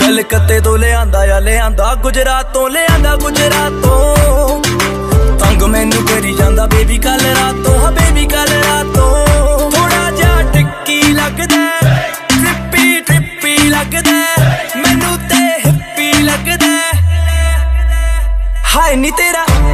कलकत्ते तो लियांदा गुजरात तो लियांदा गुजरातों। तंग मैनू करी जांदा बेबी कल रातों, हाँ बेबी कल रातों। थोड़ा जा टिक्की लगदा ट्रिप्पी लगदा मैनू ते हिप्पी लगदा। हाय नी तेरा